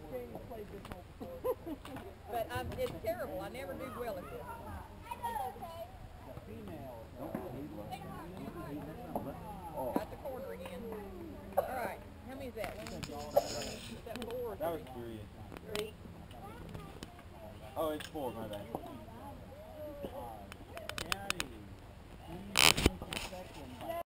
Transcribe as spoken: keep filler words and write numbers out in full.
But I'm, it's terrible. I never do well at this. Got the corner again. All right. How many is that? One, two, three, is that four or three? That was three. Three. Oh, it's four, my bad.